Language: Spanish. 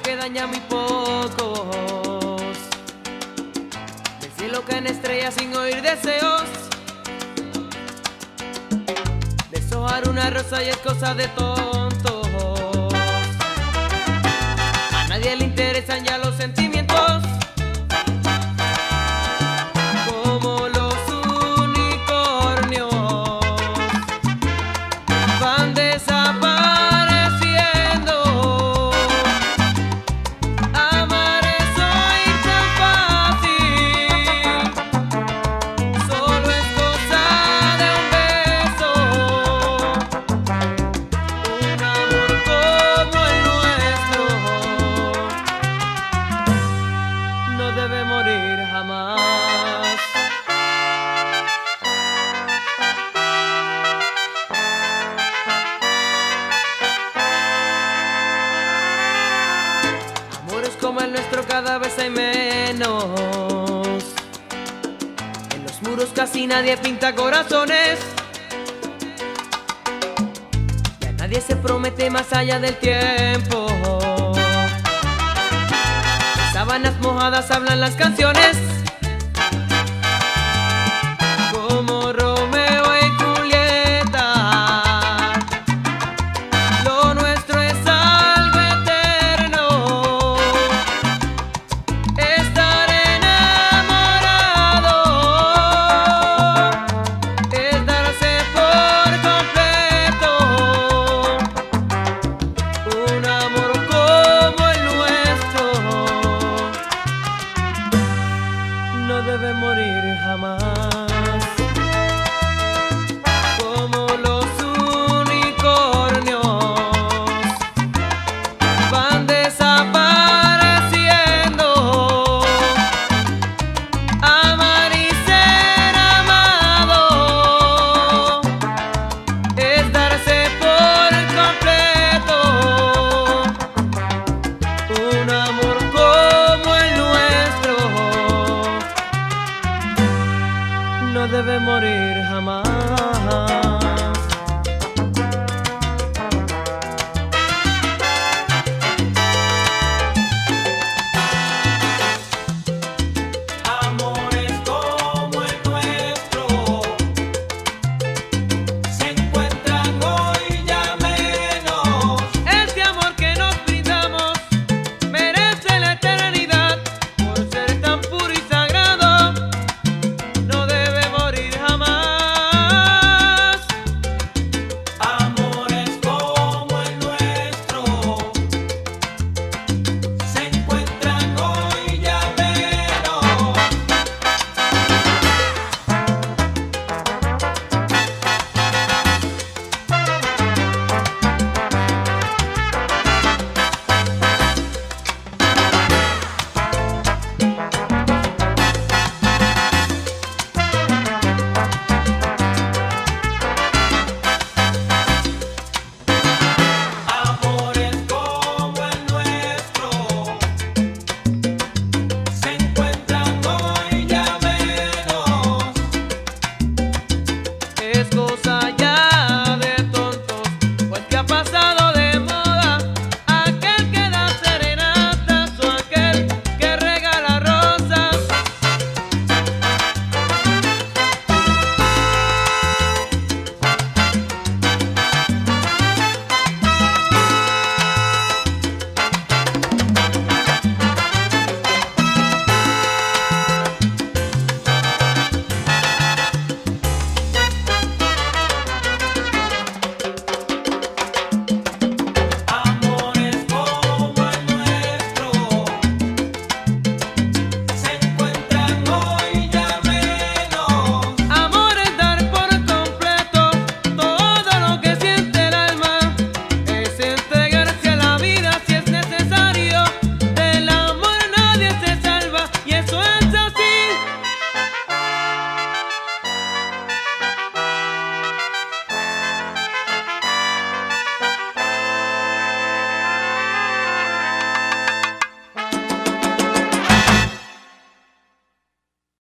que daña a muy pocos. Del cielo caen estrellas sin oír deseos. Deshojar una rosa y es cosa de tontos. A nadie le interesan ya los sentimientos. Como los unicornios van desapareciendo. Amar es hoy tan fácil, solo es cosa de un beso. Un amor como el nuestro no debe morir jamás. Amores como el nuestro cada vez hay menos. En los muros casi nadie pinta corazones. Ya nadie se promete más allá del tiempo. Sábanas mojadas hablan las canciones. Como Romeo y Julieta, lo nuestro es algo eterno. Estar enamorado es darse por completo. Un amor como el nuestro no debe morir jamás.